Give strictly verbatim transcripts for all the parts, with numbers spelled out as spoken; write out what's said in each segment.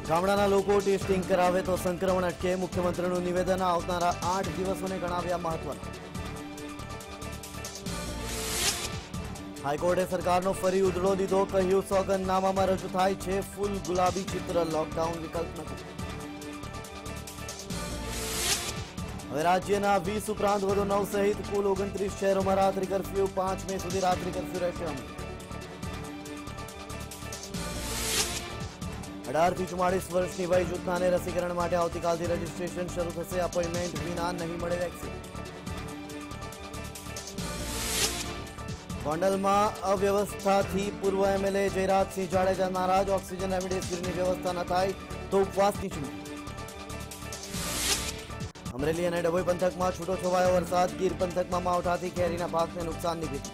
ગામડાના લોકો ટેસ્ટિંગ કરાવે તો સંક્રમણ અટકે. મુખ્યમંત્રીનું નિવેદન આવનારા આઠ દિવસોને ગણાવ્યા મહત્વના. હાઈકોર્ટે સરકારનો ફરી ઉધડો લીધો. કહ્યું સોગંદનામામાં રજૂ થાય છે ફૂલ ગુલાબી ચિત્ર, લોકડાઉન વિકલ્પ નથી. હવે રાજ્યના વીસ ઉપરાંત વધુ નવ સહિત કુલ ઓગણત્રીસ શહેરોમાં રાત્રિ કર્ફ્યુ. પાંચ મે સુધી રાત્રિ કર્ફ્યુ રહેશે અમલ. અઢાર થી ચુમ્માળીસ વર્ષની વય જૂથનાને રસીકરણ માટે આવતીકાલથી રજીસ્ટ્રેશન શરૂ થશે. અપોઇન્ટમેન્ટ વિના નહીં મળે વેક્સિન. ગોંડલમાં અવ્યવસ્થાથી પૂર્વ એમએલએ જયરાજસિંહ જાડેજા નારાજ. ઓક્સિજન રેમડેસિવિરની વ્યવસ્થા ન થાય તો ઉપવાસની ચીમકી. અમરેલી અને ડભોઈ પંથકમાં છૂટો છવાયો વરસાદ. ગીર પંથકમાં માવઠાથી કેરીના પાકને નુકસાનની ભીતિ.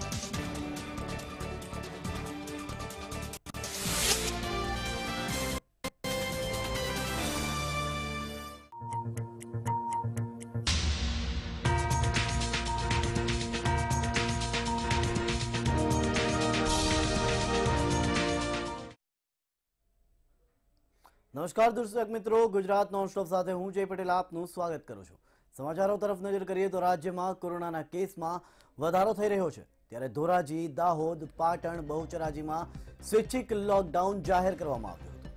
નમસ્કાર દર્શક મિત્રો, ગુજરાત નોનસ્ટોપ સાથે હું જય પટેલ આપનું સ્વાગત કરું છું. સમાચારો તરફ નજર કરીએ તો રાજ્યમાં કોરોનાના કેસમાં વધારો થઈ રહ્યો છે. ત્યારે ધોરાજી, દાહોદ, પાટણ, બહુચરાજીમાં સ્વૈચ્છિક લોકડાઉન જાહેર કરવામાં આવ્યું હતું.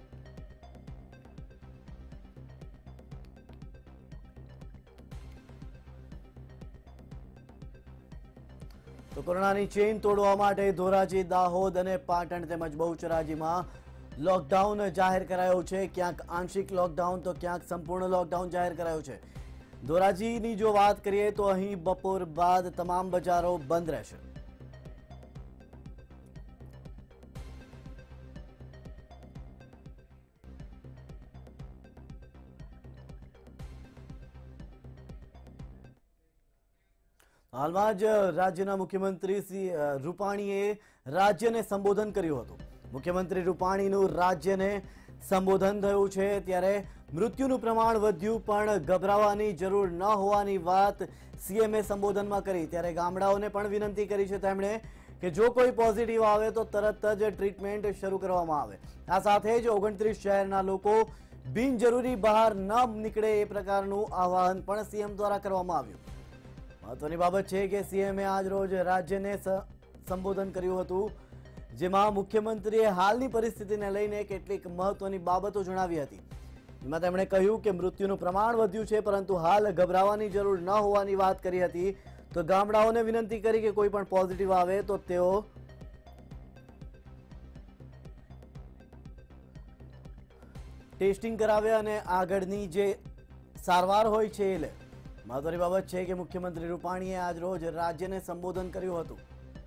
તો કોરોનાની ચેઇન તોડવા માટે ધોરાજી, દાહોદ અને પાટણ તેમજ બહુચરાજીમાં લોકડાઉન જાહેર કરાયું છે. ક્યાંક આંશિક લોકડાઉન તો ક્યાંક સંપૂર્ણ લોકડાઉન જાહેર કરાયું છે. ધોરાજીની જો વાત કરીએ તો અહીં બપોર બાદ તમામ બજારો બંધ રહેશે. હાલમાં જ રાજ્યના મુખ્યમંત્રી શ્રી રૂપાણીએ રાજ્યને સંબોધન કર્યું હતું. મુખ્યમંત્રી રૂપાણીનું રાજ્યને સંબોધન થયું છે. ત્યારે મૃત્યુનું પ્રમાણ વધ્યું પણ ગભરાવાની જરૂર ન હોવાની વાત સીએમએ સંબોધનમાં કરી. ત્યારે ગામડાઓને પણ વિનંતી કરી છે તેમણે કે જો કોઈ પોઝિટિવ આવે તો તરત જ ટ્રીટમેન્ટ શરૂ કરવામાં આવે. આ સાથે જ ઓગણત્રીસ શહેરના લોકો બિનજરૂરી બહાર ન નીકળે એ પ્રકારનું આહવાન પણ સીએમ દ્વારા કરવામાં આવ્યું. મહત્વની બાબત છે કે સીએમએ આજ રોજ રાજ્યને સંબોધન કર્યું હતું, જેમાં મુખ્યમંત્રીએ હાલની પરિસ્થિતિને લઈને કેટલીક મહત્વની બાબતો જણાવી હતી. એમાં તેમણે કહ્યું કે મૃત્યુનું પ્રમાણ વધ્યું છે પરંતુ હાલ ગભરાવાની જરૂર ન હોવાની વાત કરી હતી. તો ગામડાઓને વિનંતી કરી કે કોઈ પણ પોઝિટિવ આવે તો તેઓ ટેસ્ટિંગ કરાવે અને આગળની જે સારવાર હોય છે એ લે. મહત્વની બાબત છે કે મુખ્યમંત્રી રૂપાણીએ આજ રોજ રાજ્યને સંબોધન કર્યું હતું.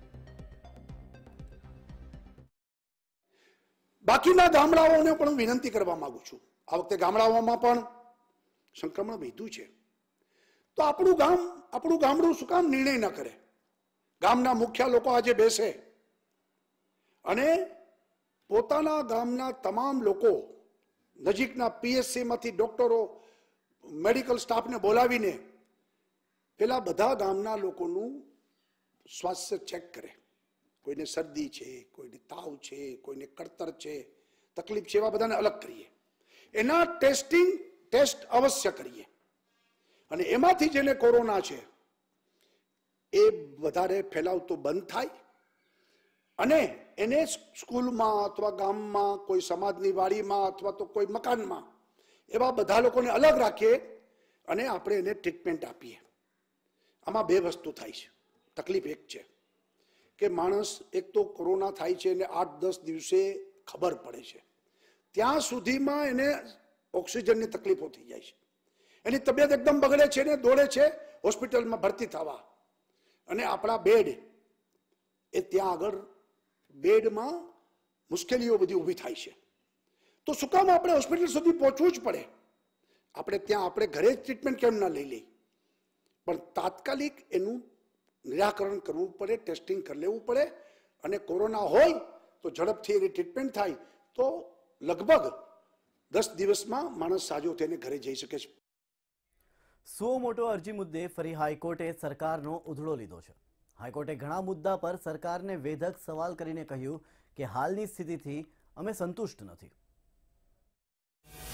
બાકીના ગામડાઓને પણ વિનંતી કરવા માંગુ છું. આ વખતે ગામડાઓમાં પણ સંક્રમણ વધ્યું છે તો આપણું ગામ આપણું ગામડું શું કામ નિર્ણય ન કરે? ગામના મુખ્ય લોકો આજે બેસે અને પોતાના ગામના તમામ લોકો, નજીકના પીએચસી માંથી ડોક્ટરો, મેડિકલ સ્ટાફને બોલાવીને પેલા બધા ગામના લોકોનું સ્વાસ્થ્ય ચેક કરે. કોઈને શરદી છે, કોઈને તાવ છે, કોઈને કળતર છે, તકલીફ છે, એવા બધાને અલગ કરીએ. એના ટેસ્ટિંગ ટેસ્ટ અવશ્ય કરીએ અને એમાંથી જેને કોરોના છે એ વધારે ફેલાવતો બંધ થાય અને એને સ્કૂલમાં અથવા ગામમાં, કોઈ સમાજની વાડીમાં અથવા તો કોઈ મકાનમાં એવા બધા લોકોને અલગ રાખીએ અને આપણે એને ટ્રીટમેન્ટ આપીએ. આમાં બે વસ્તુ થાય છે. તકલીફ એક છે કે માણસ એક તો કોરોના થાય છે અને આઠ દસ દિવસે ખબર પડે છે, ત્યાં સુધીમાં એને ઓક્સિજનની તકલીફો થઈ જાય છે, એની તબિયત એકદમ બગડે છે ને દોડે છે હોસ્પિટલમાં ભરતી થવા અને આપણા બેડ એ ત્યાં આગળ બેડમાં મુશ્કેલીઓ બધી ઊભી થાય છે. તો શું કામ આપણે હોસ્પિટલ સુધી પહોંચવું જ પડે? આપણે ત્યાં આપણે ઘરે જ ટ્રીટમેન્ટ કેમ ના લઈ લઈ? પણ તાત્કાલિક એનું નિરાકરણ કરવું પડે, ટેસ્ટિંગ કરી લેવું પડે અને કોરોના હોય તો ઝડપથી એની ટ્રીટમેન્ટ થાય તો લગભગ દસ દિવસમાં માણસ સાજો થઈને ઘરે જઈ શકે છે. સો મોટો અરજી મુદ્દે ફરી હાઈકોર્ટે સરકારનો ઉધડો લીધો છે. હાઈકોર્ટે ઘણા મુદ્દા પર સરકારને વેધક સવાલ કરીને કહ્યું કે હાલની સ્થિતિથી અમે સંતુષ્ટ નથી.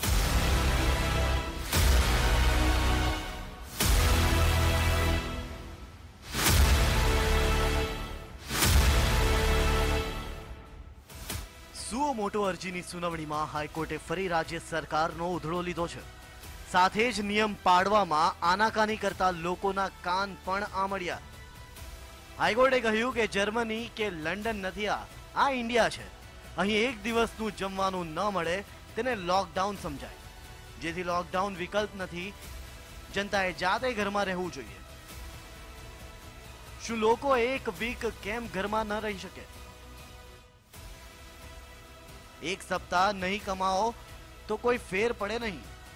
સુઓ મોટો અરજીની સુનાવણીમાં હાઈકોર્ટે ફરી રાજ્ય સરકારનો ઉધડો લીધો છે. સાથે જ નિયમ પાડવામાં આનાકાની કરતા લોકોના કાન પણ આમળ્યા. હાઈકોર્ટે કહ્યું કે જર્મની કે લંડન નથી, આ આ ઇન્ડિયા છે. અહીં એક દિવસનું જમવાનું ન મળે તેને લોકડાઉન સમજાય, જેથી લોકડાઉન વિકલ્પ નથી. જનતાએ જાતે ઘરમાં રહેવું જોઈએ. શું લોકો એક વીક કેમ ઘરમાં ન રહી શકે? એક સપ્તાહ નહીં કમાઓ તો કોઈ ફેર પડે નહીં.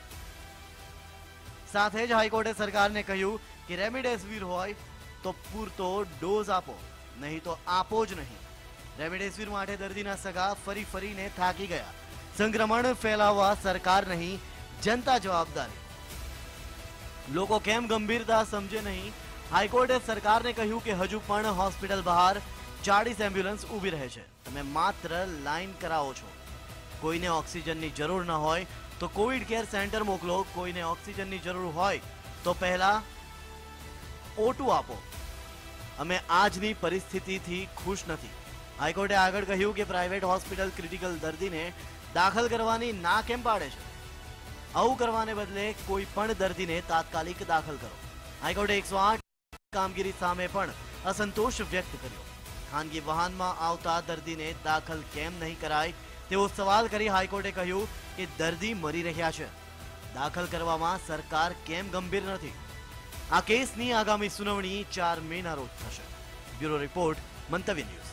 સાથે જ હાઈકોર્ટે સરકારને કહ્યું કે રેમડેસિવિર હોય તો પૂરતો ડોઝ આપો, નહીં તો આપો જ નહીં. રેમડેસિવિર માટે દર્દીના સગા ફરી ફરીને થાકી ગયા. સંક્રમણ ફેલાવવા સરકાર નહીં, જનતા જવાબદારી. લોકો કેમ ગંભીરતા સમજે નહીં. હાઈકોર્ટે સરકારને કહ્યું કે હજુ પણ હોસ્પિટલ બહાર ચાળીસ એમ્બ્યુલન્સ ઊભી રહે છે. તમે માત્ર લાઈન કરાવો છો. કોઈને ઓક્સિજનની જરૂર ન હોય તો કોવિડ કેર સેન્ટર મોકલો. કોઈને ઓક્સિજનની જરૂર હોય તો પહેલા ઓટું આપો. અમે આજની પરિસ્થિતિથી ખુશ નથી. હાઈકોર્ટે આગળ કહ્યું કે પ્રાઇવેટ હોસ્પિટલ ક્રિટિકલ દર્દીને દાખલ કરવાની ના કેમ પાડે છે? આવું કરવાને બદલે કોઈ પણ દર્દીને તાત્કાલિક દાખલ કરો. હાઈકોર્ટે એકસો આઠ કામગીરી સામે પણ અસંતોષ વ્યક્ત કર્યો. ખાનગી વાહનમાં આવતા દર્દીને દાખલ કેમ નહીં કરાય તેવો સવાલ કરી હાઈકોર્ટે કહ્યું કે દર્દી મરી રહ્યા છે, દાખલ કરવામાં સરકાર કેમ ગંભીર નથી? આ કેસની આગામી સુનાવણી ચાર મે ના રોજ થશે. Bureau report, Mantavya news.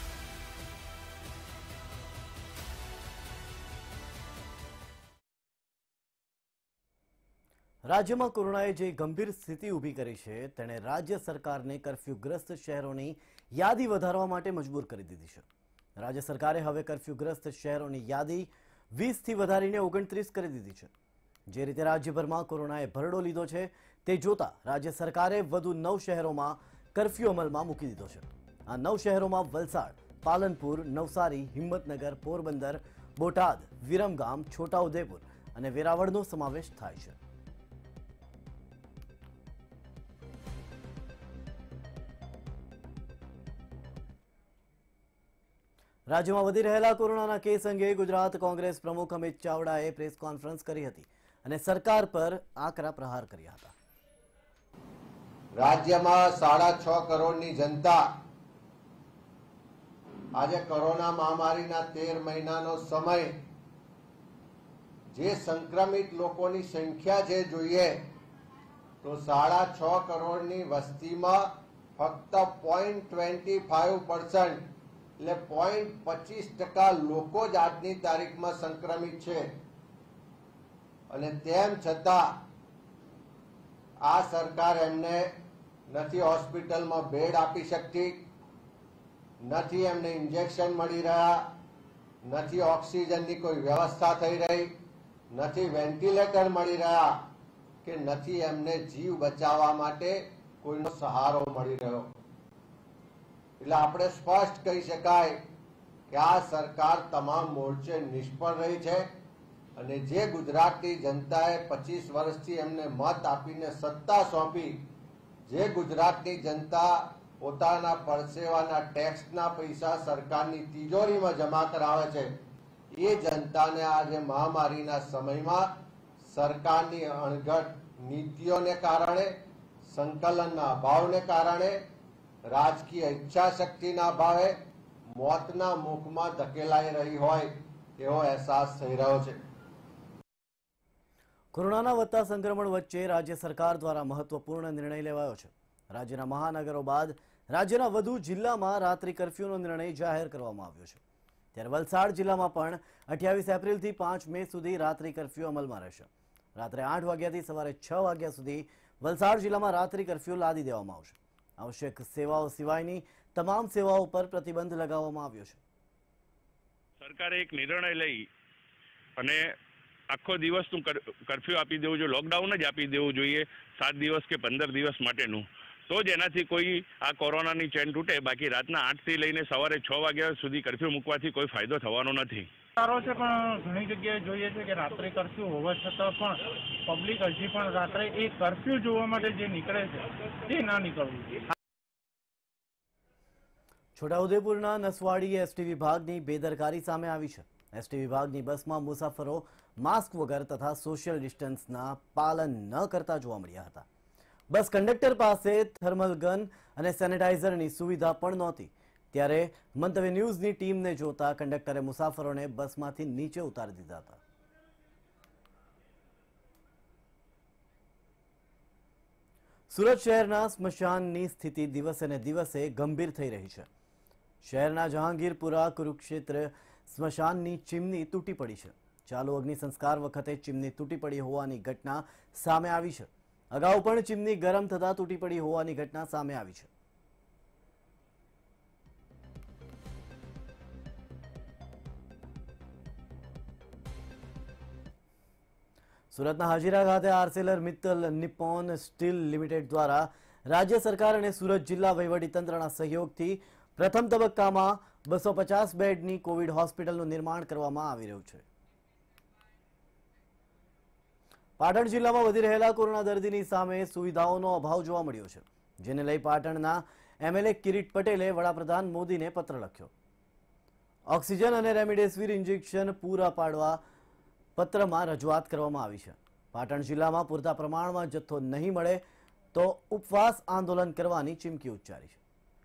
રાજ્યમાં કોરોનાએ જે ગંભીર સ્થિતિ ઊભી કરી છે તેણે રાજ્ય સરકારને કર્ફ્યુગ્રસ્ત શહેરોની યાદી વધારવા માટે મજબૂર કરી દીધી છે. રાજ્ય સરકારે હવે કર્ફ્યુગ્રસ્ત શહેરોની યાદી વીસથી વધારીને ઓગણત્રીસ કરી દીધી છે. જે રીતે રાજ્યભરમાં કોરોનાએ ભરડો લીધો છે તે જોતા રાજ્ય સરકારે વધુ નવ શહેરોમાં કર્ફ્યુ અમલમાં મૂકી દીધો છે. આ નવ શહેરોમાં વલસાડ, પાલનપુર, નવસારી, હિંમતનગર, પોરબંદર, બોટાદ, વિરમગામ, છોટાઉદેપુર અને વેરાવળનો સમાવેશ થાય છે. રાજ્યમાં વધી રહેલા કોરોનાના કેસ અંગે ગુજરાત કોંગ્રેસ પ્રમુખ અમિત ચાવડાએ પ્રેસ કોન્ફરન્સ કરી હતી અને સરકાર પર આકરા પ્રહાર કર્યા હતા. રાજ્યમાં સાડા છ કરોડની જનતા આજે કોરોના મહામારીના તેર મહિનાનો સમય જે સંક્રમિત લોકોની સંખ્યા જે જોઈએ તો સાડા છ કરોડની વસ્તીમાં ફક્ત પોઈન્ટ ટ્વેન્ટી ફાઈવ પર્સન્ટ એટલે પોઈન્ટ પચીસ ટકા લોકો જ આજની તારીખમાં સંક્રમિત છે. અને તેમ છતાં આ સરકાર એમને નથી હોસ્પિટલમાં બેડ આપી શકતી, નથી એમને ઇન્જેક્શન મળી રહ્યા, નથી ઓક્સિજનની કોઈ વ્યવસ્થા થઈ રહી, નથી વેન્ટિલેટર મળી રહ્યા કે નથી એમને જીવ બચાવવા માટે કોઈનો સહારો મળી રહ્યો. એટલે આપણે સ્પષ્ટ કહી શકાય કે આ સરકાર તમામ મોરચે નિષ્ફળ રહી છે. અને જે ગુજરાતની જનતાએ પચીસ વર્ષથી એમને મત આપીને સત્તા સોંપી, જે ગુજરાતની જનતા પોતાના પરસેવાના ટેક્સના પૈસા સરકારની તિજોરીમાં જમા કરાવે છે, એ જનતાને આજે મહામારીના સમયમાં સરકારની અણઘડ નીતિઓને કારણે, સંકલનના અભાવને કારણે, રાજકીય ઈચ્છા શક્તિના અભાવે મોતના મુખમાં ધકેલાઈ રહી હોય એવો અહેસાસ થઈ રહ્યો છે. કોરોનાના વધતા સંક્રમણ વચ્ચે રાજ્ય સરકાર દ્વારા મહત્વપૂર્ણ નિર્ણય લેવાયો છે. રાજ્યના મહાનગરો બાદ રાજ્યના વધુ જિલ્લામાં રાત્રિ કર્ફ્યુનો નિર્ણય જાહેર કરવામાં આવ્યો છે. ત્યારે વલસાડ જિલ્લામાં પણ અઠ્યાવીસ એપ્રિલથી પાંચ મે સુધી રાત્રિ કર્ફ્યુ અમલમાં રહેશે. રાત્રે આઠ વાગ્યાથી સવારે છ વાગ્યા સુધી વલસાડ જિલ્લામાં રાત્રિ કર્ફ્યુ લાદી દેવામાં આવશે. આવશ્યક સેવાઓ સિવાયની તમામ સેવાઓ પર પ્રતિબંધ લગાવવામાં આવ્યો છે. સરકારે એક નિર્ણય લઈ અને આખો દિવસનું કર્ફ્યુ આપી દેવું જોઈએ, લોકડાઉન જ આપી દેવું જોઈએ, સાત દિવસ કે પંદર દિવસ માટેનું. તો જ એનાથી કોઈ આ કોરોનાની ચેન તૂટે. બાકી રાતના આઠથી લઈને સવારે છ વાગ્યા સુધી કર્ફ્યુ મૂકવાથી કોઈ ફાયદો થવાનો નથી. સારો છે, પણ ઘણી જગ્યાએ જોઈએ છે કે રાત્રે કર્ફ્યુ હોવા છતાં પણ પબ્લિક હજી પણ રાત્રે એ કર્ફ્યુ જોવા માટે જે નીકળે છે તે ના નીકળવું. છોટાઉદેપુરના નસવાડી એસટી વિભાગની બેદરકારી સામે આવી છે. એસટી વિભાગની બસમાં મુસાફરો માસ્ક વગર તથા સોશિયલ ડિસ્ટન્સના પાલન ન કરતા જોવા મળ્યા હતા. બસ કંડક્ટર પાસે થર્મલ ગન અને સેનેટાઇઝરની સુવિધા પણ નહોતી. ત્યારે મંતવ્ય ન્યૂઝની ટીમને જોતા કંડક્ટરે મુસાફરોને બસમાંથી નીચે ઉતારી દીધા હતા. સુરત શહેરના સ્મશાનની સ્થિતિ દિવસે ને દિવસે ગંભીર થઈ રહી છે. શહેરના જહાંગીરપુરા કુરુક્ષેત્ર સ્મશાનની ચીમની તૂટી પડી છે. ચાલુ અગ્નિ સંસ્કાર વખતે ચીમની તૂટી પડી હોવાની ઘટના સામે આવી છે. અગાઉ પણ ચીમની ગરમ થતા તૂટી પડી હોવાની ઘટના સામે આવી છે. સુરતના હાજીરા ખાતે Arcelor Mittal Nippon steel limited દ્વારા રાજ્ય સરકાર અને સુરત જિલ્લા વહીવટીતંત્રના સહયોગથી પ્રથમ તબક્કામાં બસો પચાસ બેડની કોવિડ હોસ્પિટલનું નિર્માણ કરવામાં આવી રહ્યું છે. પાટણ જિલ્લામાં વધી રહેલા કોરોના દર્દીની સામે સુવિધાઓનો અભાવ જોવા મળ્યો છે, જેને લઈ પાટણના એમએલએ કિરીટ પટેલે વડાપ્રધાન મોદીને પત્ર લખ્યો. ઓક્સિજન અને રેમડેસિવિર ઇન્જેક્શન પૂરા પાડવા પત્રમાં રજૂઆત કરવામાં આવી છે. પાટણ જિલ્લામાં પૂરતા પ્રમાણમાં જથ્થો નહીં મળે તો ઉપવાસ આંદોલન કરવાની ચીમકી ઉચ્ચારી છે.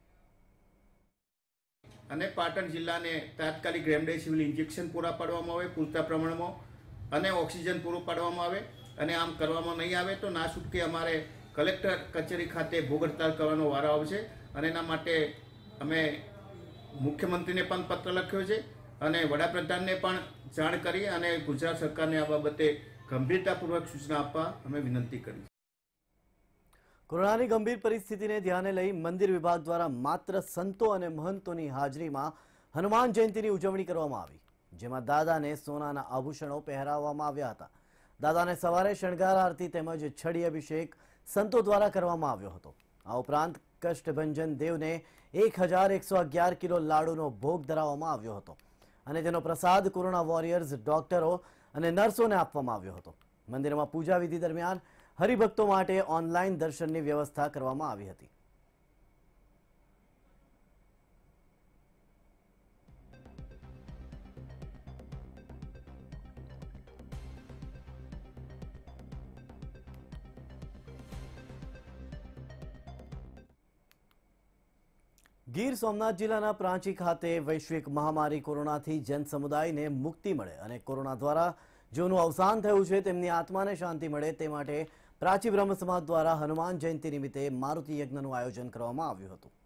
અને પાટણ જિલ્લાને તાત્કાલિક રેમડેસિવિર ઇન્જેક્શન પૂરા પાડવામાં આવે પૂરતા પ્રમાણમાં અને ઓક્સિજન પૂરું પાડવામાં આવે. અને આમ કરવામાં નહીં આવે તો ના છૂટકે અમારે કલેક્ટર કચેરી ખાતે ભૂખ હડતાલ કરવાનો વારો આવશે. અને એના માટે અમે મુખ્યમંત્રીને પણ પત્ર લખ્યો છે અને વડાપ્રધાનને પણ જાણ કરી અને ગુજરાત સરકારને આ બાબતે ગંભીરતાપૂર્વક સૂચના આપવા અમે વિનંતી કરી. કોરોનાની ગંભીર પરિસ્થિતિને ધ્યાને લઈ મંદિર વિભાગ દ્વારા માત્ર સંતો અને મહંતોની હાજરીમાં હનુમાન જયંતીની ઉજવણી કરવામાં આવી, જેમાં દાદાને સોનાના આભૂષણો પહેરાવવામાં આવ્યા હતા. દાદાને સવારે શણગાર આરતી તેમજ છડી અભિષેક સંતો દ્વારા કરવામાં આવ્યો હતો. આ ઉપરાંત કષ્ટભંજન દેવને એક હજાર એકસો અગિયાર કિલો લાડુનો ભોગ ધરાવવામાં આવ્યો હતો અને તેનો પ્રસાદ કોરોના વોરિયર્સ, ડોક્ટરો અને નર્સોને આપવામાં આવ્યો હતો. મંદિરમાં પૂજા વિધિ દરમિયાન હરિભક્તો માટે ઓનલાઈન દર્શનની વ્યવસ્થા કરવામાં આવી હતી. ગીર સોમનાથ જિલ્લાના પ્રાંચી ખાતે વૈશ્વિક મહામારી કોરોનાથી જનસમુદાયને મુક્તિ મળે અને કોરોના દ્વારા જેઓનું અવસાન થયું છે તેમની આત્માને શાંતિ મળે તે માટે પ્રાચી બ્રહ્મ સમાજ દ્વારા હનુમાન જયંતિ નિમિત્તે મારુતિ યજ્ઞનું આયોજન કરવામાં આવ્યું હતું.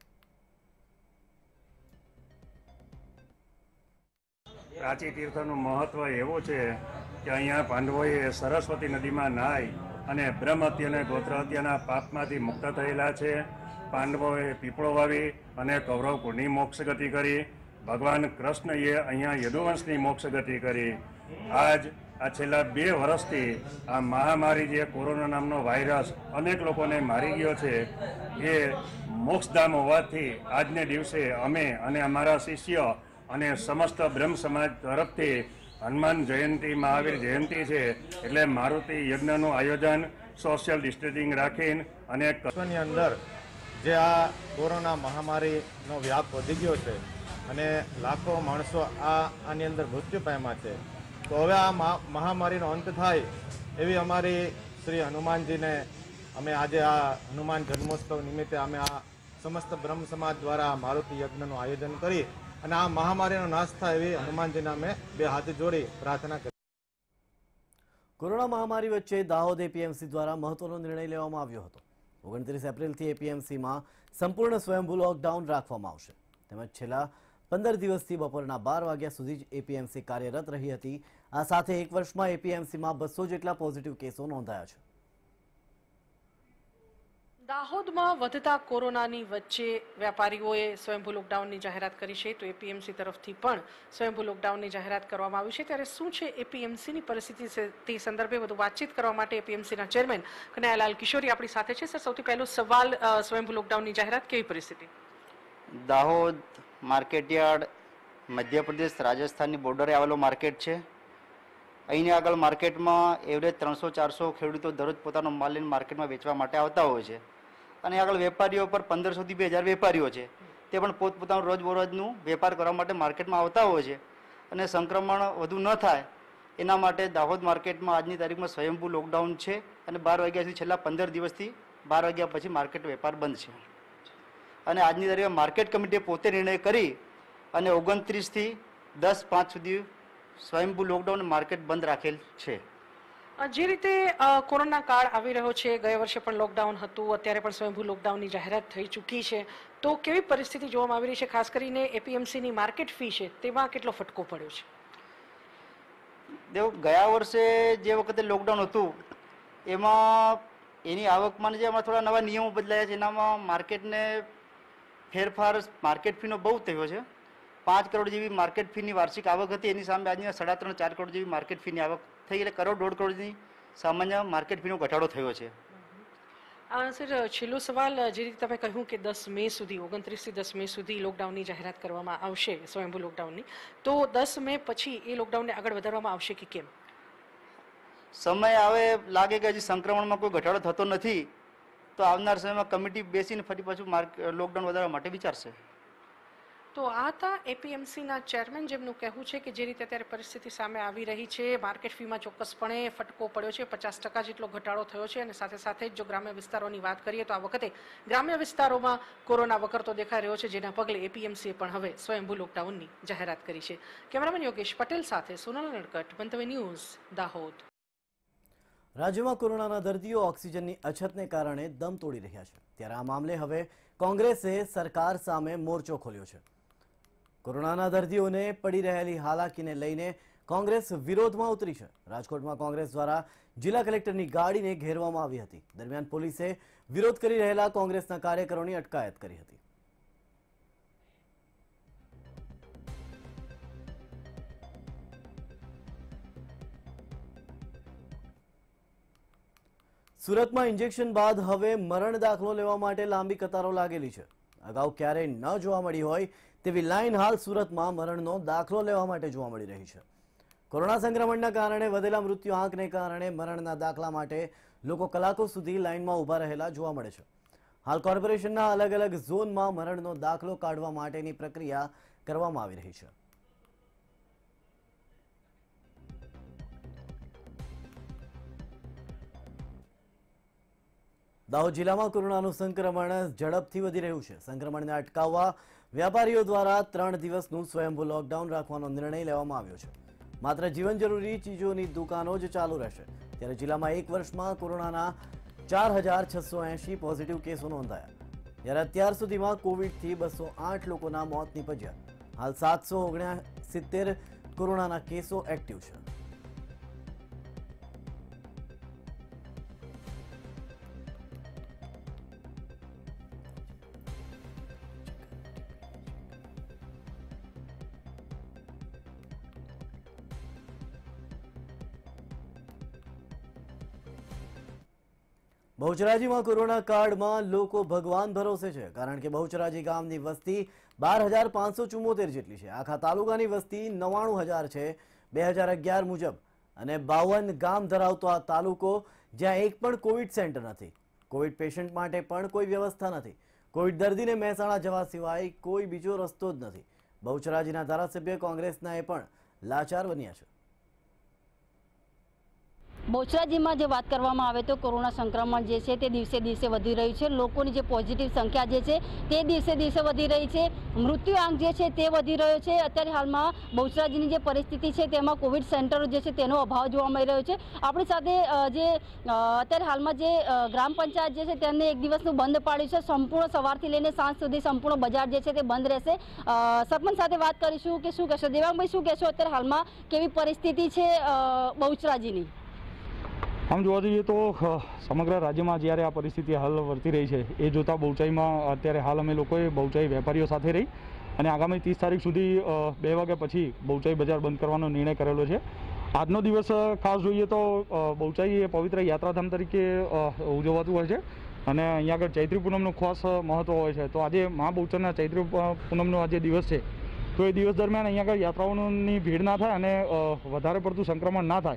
પ્રાચી તીર્થનું મહત્વ એવું છે કે અહીંયા પાંડવોએ સરસ્વતી નદીમાં નાહી અને બ્રહ્મ હત્યા અને ગોત્ર હત્યાના પાપમાંથી મુક્ત થયેલા છે. પાંડવોએ પીપળો વાવી અને કૌરવ કુળની મોક્ષ ગતિ કરી. ભગવાન કૃષ્ણએ અહીંયા યદુવંશની મોક્ષ ગતિ કરી. આજ આ છેલ્લા બે વર્ષથી આ મહામારી જે કોરોના નામનો વાયરસ અનેક લોકોને મારી ગયો છે એ મોક્ષધામ હોવાથી આજને દિવસે અમે અને અમારા શિષ્ય અને સમસ્ત બ્રહ્મ સમાજ તરફથી હનુમાન જયંતિ મહાવીર જયંતિ છે એટલે મારુતિ યજ્ઞનું આયોજન સોશિયલ ડિસ્ટન્સિંગ રાખીને અને વિશ્વની અંદર જે આ કોરોના મહામારીનો વ્યાપ વધી ગયો છે અને લાખો માણસો આ આની અંદર મૃત્યુ પામ્યા છે, તો હવે આ મહામારીનો અંત થાય એવી અમારી શ્રી હનુમાનજીને અમે આજે આ હનુમાન જન્મોત્સવ નિમિત્તે અમે આ સમસ્ત બ્રહ્મ સમાજ દ્વારા મારુતિ યજ્ઞનું આયોજન કરી અને આ મહામારીનો નાશ થાય એવી હનુમાનજીને અમે બે હાથ જોડી પ્રાર્થના કરી. કોરોના મહામારી વચ્ચે દાહોદ એપીએમસી દ્વારા મહત્વનો નિર્ણય લેવામાં આવ્યો હતો. ઓગણત્રીસ એપ્રિલથી એપીએમસીમાં સંપૂર્ણ સ્વયંભૂ લોકડાઉન રાખવામાં આવશે તેમજ છેલ્લા પંદર દિવસથી બપોરના બાર વાગ્યા સુધી જ એપીએમસી કાર્યરત રહી હતી. આ સાથે એક વર્ષમાં એપીએમસીમાં બસો જેટલા પોઝિટિવ કેસો નોંધાયા છે. દાહોદમાં વધતા કોરોનાની વચ્ચે વેપારીઓએ સ્વયંભૂ લોકડાઉનની જાહેરાત કરી છે, તો એપીએમસી તરફથી પણ સ્વયંભૂ લોકડાઉનની જાહેરાત કરવામાં આવી છે. ત્યારે શું છે એપીએમસીની પરિસ્થિતિ તે સંદર્ભે વધુ વાતચીત કરવા માટે એપીએમસીના ચેરમેન કનૈયાલાલ કિશોરી આપણી સાથે છે. સર, સૌથી પહેલો સવાલ, સ્વયંભૂ લોકડાઉનની જાહેરાત કેવી પરિસ્થિતિ? દાહોદ માર્કેટયાર્ડ મધ્યપ્રદેશ રાજસ્થાનની બોર્ડરે આવેલો માર્કેટ છે. અહીંની આગળ માર્કેટમાં એવરેજ ત્રણસો ચારસો ખેડૂતો દરરોજ પોતાનો માલ લઈને માર્કેટમાં વેચવા માટે આવતા હોય છે અને આગળ વેપારીઓ પર પંદરસોથી બે હજાર વેપારીઓ છે. તે પણ પોતપોતાનું રોજબરોજનું વેપાર કરવા માટે માર્કેટમાં આવતા હોય છે અને સંક્રમણ વધુ ન થાય એના માટે દાહોદ માર્કેટમાં આજની તારીખમાં સ્વયંભૂ લોકડાઉન છે અને બાર વાગ્યા સુધી છેલ્લા પંદર દિવસથી બાર વાગ્યા પછી માર્કેટ વેપાર બંધ છે અને આજની તારીખે માર્કેટ કમિટીએ પોતે નિર્ણય કરી અને ઓગણત્રીસથી દસ પાંચ સુધી સ્વયંભૂ લોકડાઉન માર્કેટ બંધ રાખેલ છે. જે રીતે કોરોના કાળ આવી રહ્યો છે, ગયા વર્ષે પણ લોકડાઉન હતું, અત્યારે પણ સ્વયંભૂ લોકડાઉનની જાહેરાત થઈ ચૂકી છે, તો કેવી પરિસ્થિતિ જોવામાં આવી રહી છે? ખાસ કરીને એપીએમસીની માર્કેટ ફી છે તેમાં કેટલો ફટકો પડ્યો છે? દેવ ગયા વર્ષે જે વખતે લોકડાઉન હતું એમાં એની આવકમાં જે હમણાં થોડા નવા નિયમો બદલાયા છે એનામાં માર્કેટને ફેરફાર માર્કેટ ફીનો બહુ થયો છે. પાંચ કરોડ જેવી માર્કેટ ફીની વાર્ષિક આવક હતી, એની સામે આજની સાડા ત્રણ ચાર કરોડ જેવી માર્કેટ ફીની આવક થઈ, એટલે કરોડ દોઢ કરોડની સામાન્ય માર્કેટ ફીનો ઘટાડો થયો છે. સર, છેલ્લો સવાલ, જે રીતે તમે કહ્યું કે દસ મે સુધી ઓગણત્રીસથી દસ મે સુધી લોકડાઉનની જાહેરાત કરવામાં આવશે, સ્વયંભૂ લોકડાઉનની, તો દસ મે પછી એ લોકડાઉનને આગળ વધારવામાં આવશે કે કેમ? સમય આવે લાગે કે હજી સંક્રમણમાં કોઈ ઘટાડો થતો નથી તો આવનાર સમયમાં કમિટી બેસીને ફરી પાછું લોકડાઉન વધારવા માટે વિચારશે. તો આ હતા એપીએમસીના ચેરમેન, જેમનું કહેવું છે કે જે રીતે અત્યારે પરિસ્થિતિ સામે આવી રહી છે, માર્કેટ ફીમાં ચોક્કસપણે ફટકો પડ્યો છે, પચાસ ટકા જેટલો ઘટાડો થયો છે અને સાથે સાથે જ જો ગ્રામ્ય વિસ્તારોની વાત કરીએ તો આ વખતે ગ્રામ્ય વિસ્તારોમાં કોરોના વકરતો દેખાઈ રહ્યો છે, જેના પગલે એપીએમસીએ પણ હવે સ્વયંભૂ લોકડાઉનની જાહેરાત કરી છે. કેમેરામેન યોગેશ પટેલ સાથે સોનલ નડકટ, મંતવ્ય ન્યૂઝ, દાહોદ. રાજ્યમાં કોરોનાના દર્દીઓ ઓક્સિજનની અછતને કારણે દમ તોડી રહ્યા છે, ત્યારે આ મામલે હવે કોંગ્રેસે સરકાર સામે મોરચો ખોલ્યો છે. કોરોનાના દર્દીઓને પડી રહેલી હાલાકીને લઈને કોંગ્રેસ વિરોધમાં ઉતરી છે. રાજકોટમાં કોંગ્રેસ દ્વારા જિલ્લા કલેક્ટરની ગાડીને ઘેરવામાં આવી હતી. દરમિયાન પોલીસે વિરોધ કરી રહેલા કોંગ્રેસના કાર્યકરોની અટકાયત કરી હતી. સુરતમાં ઇન્જેક્શન બાદ હવે મરણ દાખલો લેવા માટે લાંબી કતારો લાગેલી છે. અગાઉ ક્યારેય ન જોવા મળી હોય તેવી લાઈન હાલ સુરતમાં મરણનો દાખલો લેવા માટે જોવા મળી રહી છે. કોરોના સંક્રમણના કારણે વધેલા મૃત્યુ આંકને કારણે મરણના દાખલા માટે લોકો કલાકો સુધી લાઈનમાં ઊભા રહેલા જોવા મળે છે. હાલ કોર્પોરેશનના અલગ અલગ ઝોનમાં મરણનો દાખલો કાઢવા માટેની પ્રક્રિયા કરવામાં આવી રહી છે. દાહોદ જિલ્લામાં કોરોનાનું સંક્રમણ ઝડપથી વધી રહ્યું છે. સંક્રમણને અટકાવવા વ્યાપારીઓ દ્વારા ત્રણ દિવસનું સ્વયંભૂ લોકડાઉન રાખવાનો નિર્ણય લેવામાં આવ્યો છે. માત્ર જીવન જરૂરી ચીજોની દુકાનો જ ચાલુ રહેશે. ત્યારે જિલ્લામાં એક વર્ષમાં કોરોનાના ચાર હજાર છસો એંશી પોઝિટિવ કેસો નોંધાયા. જ્યારે અત્યાર સુધીમાં કોવિડથી બસો આઠ લોકોના મોત નીપજ્યા. હાલ સાતસો ઓગણસિત્તેર કોરોનાના કેસો એક્ટિવ છે. બહુચરાજીમાં કોરોના કાળમાં લોકો ભગવાન ભરોસે છે, કારણ કે બહુચરાજી ગામની વસ્તી બાર હજાર પાંચસો ચુમ્મોતેર જેટલી છે. આખા તાલુકાની વસ્તી નવ્વાણું હજાર છે. બે હજાર અગિયાર મુજબ અને બાવન ગામ ધરાવતો આ તાલુકો, જ્યાં એક પણ કોવિડ સેન્ટર નથી. કોવિડ પેશન્ટ માટે પણ કોઈ વ્યવસ્થા નથી. કોવિડ દર્દીને મહેસાણા જવા સિવાય કોઈ બીજો રસ્તો જ નથી. બહુચરાજીના ધારાસભ્ય કોંગ્રેસના એ પણ લાચાર બન્યા છે. બહુચરાજીમાં જે વાત કરવામાં આવે તો કોરોના સંક્રમણ જે છે તે દિવસે દિવસે વધી રહ્યું છે. લોકોની જે પોઝિટિવ સંખ્યા જે છે તે દિવસે દિવસે વધી રહી છે. મૃત્યુ આંક જે છે તે વધી રહ્યો છે. અત્યારે હાલમાં બહુચરાજીની જે પરિસ્થિતિ છે તેમાં કોવિડ સેન્ટરો જે છે તેનો અભાવ જોવા મળી રહ્યો છે. આપણી સાથે જે અત્યારે હાલમાં જે ગ્રામ પંચાયત જે છે તેમને એક દિવસનું બંધ પાડ્યું છે. સંપૂર્ણ સવારથી લઈને સાંજ સુધી સંપૂર્ણ બજાર જે છે તે બંધ રહેશે. સરપંચ સાથે વાત કરીશું કે શું કહેશો. દેવાંગભાઈ, શું કહેશો, અત્યારે હાલમાં કેવી પરિસ્થિતિ છે બહુચરાજીની? આમ જોવા જઈએ તો સમગ્ર રાજ્યમાં જ્યારે આ પરિસ્થિતિ હાલ વર્તી રહી છે એ જોતાં બહુચાઈમાં અત્યારે હાલ અમે લોકોએ બહુચાઈ વેપારીઓ સાથે રહી અને આગામી ત્રીસ તારીખ સુધી બે વાગ્યા પછી બહુચાઈ બજાર બંધ કરવાનો નિર્ણય કરેલો છે. આજનો દિવસ ખાસ જોઈએ તો બહુચાઈ એ પવિત્ર યાત્રાધામ તરીકે ઉજવાતું હોય છે અને અહીંયા આગળ ચૈત્રી પૂનમનું ખાસ મહત્ત્વ હોય છે. તો આજે મહા બહુચરના ચૈત્રી પૂનમનો આજે દિવસ છે, તો એ દિવસ દરમિયાન અહીંયા આગળ યાત્રાઓની ભીડ ના થાય અને વધારે પડતું સંક્રમણ ના થાય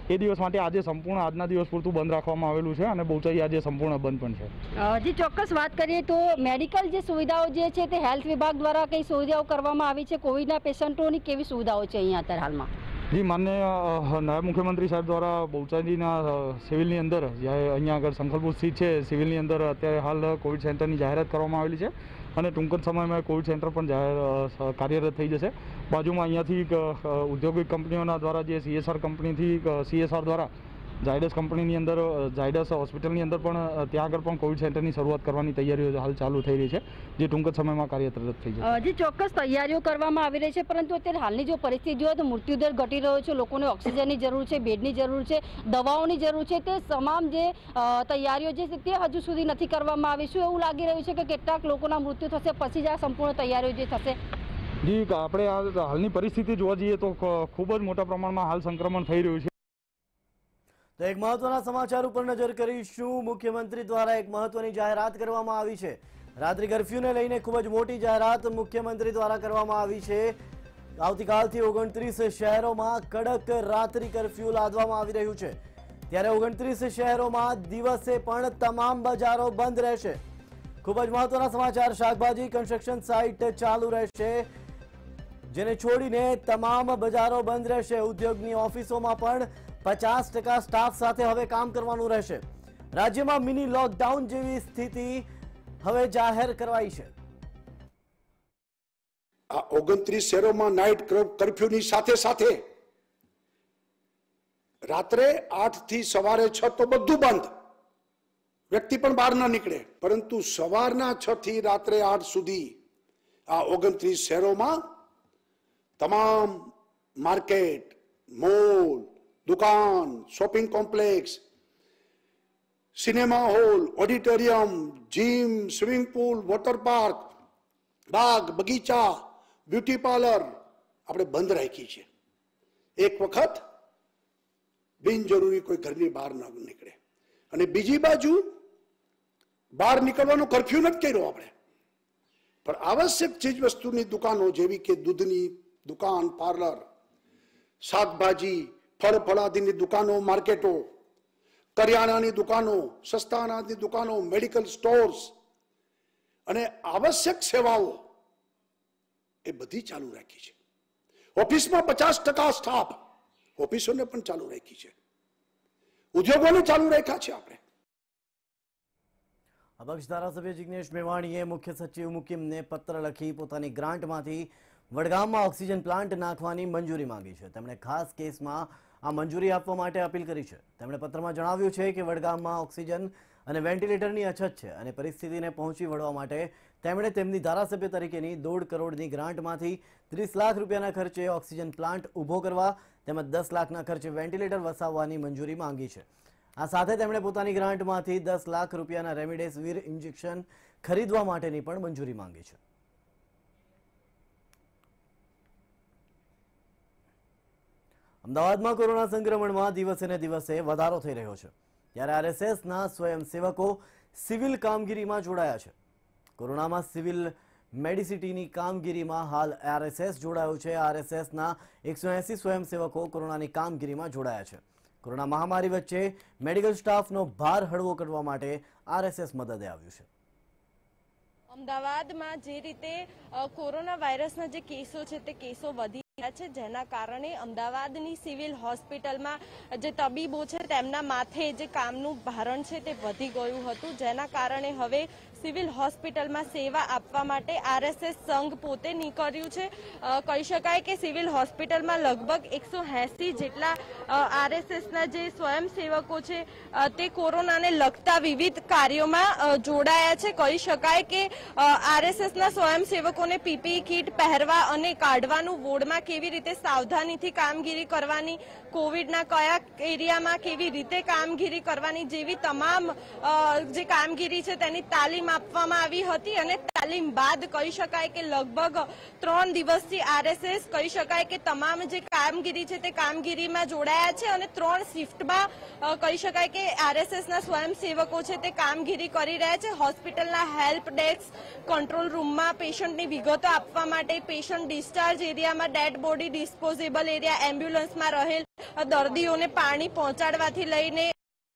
એ દિવસ માટે આજે સંપૂર્ણ આજના દિવસ પૂરતું બંધ રાખવામાં આવેલું છે અને બહુચાઈ આજે સંપૂર્ણ બંધ પણ છે. જી ચોક્કસ વાત કરીએ તો મેડિકલ જે સુવિધાઓ જે છે તે હેલ્થ વિભાગ દ્વારા કઈ સુવિધાઓ કરવામાં આવી છે, કોવિડના પેશન્ટોની કેવી સુવિધાઓ છે અહીંયા અત્યારે હાલમાં? જી માનનીય નાયબ મુખ્યમંત્રી સાહેબ દ્વારા બહુચાઈના સિવિલની અંદર જ્યારે અહીંયા આગળ સંખલપુર સ્થિત છે સિવિલની અંદર અત્યારે હાલ કોવિડ સેન્ટરની જાહેરાત કરવામાં આવેલી છે અને ટૂંક જ સમયમાં કોવિડ સેન્ટર પણ જાહેર કાર્યરત થઈ જશે. બાજુમાં અહીંયાથી ઔદ્યોગિક કંપનીઓના દ્વારા જે સીએસઆર કંપનીથી સીએસઆર દ્વારા ઝાયડસ કંપનીની અંદર ઝાયડસ હોસ્પિટલની અંદર પણ ત્યાં આગળ પણ કોવિડ સેન્ટરની શરૂઆત કરવાની તૈયારીઓ હાલ ચાલુ થઈ રહી છે, જે ટૂંક જ સમયમાં કાર્યરત થઈ જશે. હજી ચોક્કસ તૈયારીઓ કરવામાં આવી રહી છે, પરંતુ અત્યારે હાલની જો પરિસ્થિતિ જોઈએ તો મૃત્યુદર ઘટી રહ્યો છે, લોકોને ઓક્સિજનની જરૂર છે, બેડની જરૂર છે, દવાઓની જરૂર છે, તે તમામ જે તૈયારીઓ જે છે તે હજુ સુધી નથી કરવામાં આવી. શું એવું લાગી રહ્યું છે કે કેટલાક લોકોના મૃત્યુ થશે પછી જ આ સંપૂર્ણ તૈયારીઓ જે થશે? જી આપણે આ હાલની પરિસ્થિતિ જોવા જઈએ તો ખૂબ જ મોટા પ્રમાણમાં હાલ સંક્રમણ થઈ રહ્યું છે. તો એક મહત્વના સમાચાર ઉપર નજર કરીશું. મુખ્યમંત્રી દ્વારા એક મહત્વની જાહેરાત કરવામાં આવી છે. રાત્રિ કર્ફ્યુને લઈને ખૂબ જ મોટી જાહેરાત મુખ્યમંત્રી દ્વારા કરવામાં આવી છે. આવતીકાલથી ઓગણત્રીસ શહેરોમાં કડક રાત્રિ કર્ફ્યુ લાદવામાં આવી રહ્યું છે. ત્યારે ઓગણત્રીસ શહેરોમાં દિવસે પણ તમામ બજારો બંધ રહેશે. ખૂબ જ મહત્વના સમાચાર. શાકભાજી કન્સ્ટ્રક્શન સાઇટ ચાલુ રહેશે, જેને છોડીને તમામ બજારો બંધ રહેશે. ઉદ્યોગની ઓફિસોમાં પણ પચાસ ટકા સ્ટાફ સાથે હવે કામ કરવાનું રહેશે. રાજ્યમાં મિની લોકડાઉન જેવી સ્થિતિ હવે જાહેર કરવાઈ છે. આ ઓગણત્રીસ શહેરોમાં નાઇટ કર્ફ્યુની સાથે સાથે રાત્રે આઠ થી સવારે છ તો બધું બંધ, વ્યક્તિ પણ બહાર ના નીકળે. પરંતુ સવારના છ થી રાત્રે આઠ સુધી આ ઓગણત્રીસ શહેરોમાં તમામ માર્કેટ, મોલ, દુકાન, shopping complex, cinema hall, auditorium, gym, swimming pool, water park, બાગ બગીચા, બ્યુટી પાર્લર આપણે બંધ રાખી છે. એક વખત બિનજરૂરી કોઈ ઘરની બહાર ન નીકળે. અને બીજી બાજુ બહાર નીકળવાનો કર્ફ્યુ નથી કર્યો આપણે, પણ આવશ્યક ચીજ વસ્તુની દુકાનો જેવી કે દૂધની દુકાન, પાર્લર, શાકભાજી, ફળ ફળાદીની દુકાનો, માર્કેટો, કરિયાણાની દુકાનો, સસ્તા અનાજની દુકાનો, મેડિકલ સ્ટોર્સ અને આવશ્યક સેવાઓ એ બધી ચાલુ રાખી છે. ઓફિસમાં પચાસ ટકા સ્ટાફ, ઓફિસોને પણ ચાલુ રાખી છે. ઉદ્યોગોને ચાલુ રાખ્યા છે આપણે. અપક્ષ ધારાસભ્ય જિગ્નેશ મેવાણીએ મુખ્ય સચિવ મુકીમને પત્ર લખી પોતાની ગ્રાન્ટમાંથી વડગામમાં ઓક્સિજન પ્લાન્ટ નાખવાની મંજૂરી માંગી છે. તેમણે ખાસ કેસમાં આ મંજૂરી આપવા માટે અપીલ કરી છે. તેમણે પત્રમાં જણાવ્યું છે કે વડગામમાં ઓક્સિજન અને વેન્ટિલેટરની અછત છે અને પરિસ્થિતિને પહોંચી વળવા માટે તેમણે તેમની ધારાસભ્ય તરીકેની દોઢ કરોડની ગ્રાન્ટમાંથી ત્રીસ લાખ રૂપિયાના ખર્ચે ઓક્સિજન પ્લાન્ટ ઊભો કરવા તેમજ દસ લાખના ખર્ચે વેન્ટિલેટર વસાવવાની મંજૂરી માંગી છે. આ સાથે તેમણે પોતાની ગ્રાન્ટમાંથી દસ લાખ રૂપિયાના રેમડેસિવિર ઇન્જેક્શન ખરીદવા માટેની પણ મંજૂરી માંગી છે. અમદાવાદમાં કોરોના સંક્રમણમાં દિવસે ને દિવસે વધારો થઈ રહ્યો છે. ત્યારે આરએસએસના સ્વયંસેવકો સિવિલ કામગીરીમાં જોડાયા છે. કોરોનામાં સિવિલ મેડિસિટીની કામગીરીમાં હાલ આરએસએસ જોડાયું છે. આરએસએસના એકસો એસી સ્વયંસેવકો કોરોનાની કામગીરીમાં જોડાયા છે. કોરોના મહામારી વચ્ચે મેડિકલ સ્ટાફનો ભાર હળવો કરવા માટે આરએસએસ મદદે આવ્યું છે. અમદાવાદમાં જે રીતે કોરોના વાયરસના જે કેસો છે તે કેસો વધી રહ્યા છે, જેના કારણે અમદાવાદની સિવિલ હોસ્પિટલમાં જે તબીબો છે તેમના માથે જે કામનું ભારણ છે તે વધી ગયું હતું, જેના કારણે હવે સિવિલ હોસ્પિટલમાં સેવા આપવા માટે આરએસએસ સંઘ પોતે નીકળ્યું છે. કહી શકાય કે સિવિલ હોસ્પિટલમાં લગભગ એકસો એસી જેટલા આરએસએસના જે સ્વયંસેવકો છે તે કોરોનાને લગતા વિવિધ કાર્યોમાં જોડાયા છે. કહી શકાય કે આરએસએસના સ્વયંસેવકોને પીપીઈ કીટ પહેરવા અને કાઢવાનું, વોર્ડમાં કેવી રીતે સાવધાનીથી કામગીરી કરવાની, કોવિડના કયા એરિયામાં કેવી રીતે કામગીરી કરવાની જેવી તમામ જે કામગીરી છે તેની તાલીમ તાલીમ આપવામાં આવી હતી અને તાલીમ બાદ કહી શકાય કે લગભગ ત્રણ દિવસથી આરએસએસ કહી શકાય કે તમામ જે કામગીરી છે તે કામગીરીમાં જોડાયા છે અને ત્રણ શિફ્ટમાં કહી શકાય કે આરએસએસના સ્વયંસેવકો છે તે કામગીરી કરી રહ્યા છે. હોસ્પિટલના હેલ્પ ડેસ્ક કંટ્રોલ રૂમમાં પેશન્ટની વિગતો આપવા માટે, પેશન્ટ ડિસ્ચાર્જ એરિયામાં ડેડ બોડી ડિસ્પોઝેબલ એરિયા, એમ્બ્યુલન્સમાં રહેલ દર્દીઓને પાણી પહોંચાડવાથી લઈને.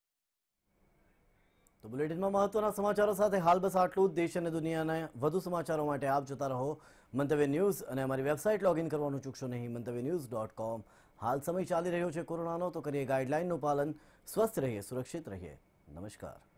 તો બુલેટિનમાં મહત્વના સમાચારો સાથે હાલ બસ આટલું જ. દેશ અને દુનિયાના વધુ સમાચારો માટે આપ જોતા રહો મંતવ્ય ન્યૂઝ અને અમારી વેબસાઇટ લોગિન કરવાનું ચૂકશો નહીં, મંતવ્ય ન્યૂઝ ડોટ કોમ. હાલ સમય ચાલી રહ્યો છે કોરોનાનો, તો કરીએ ગાઈડલાઇનનું પાલન. સ્વસ્થ રહીએ, સુરક્ષિત રહીએ. નમસ્કાર.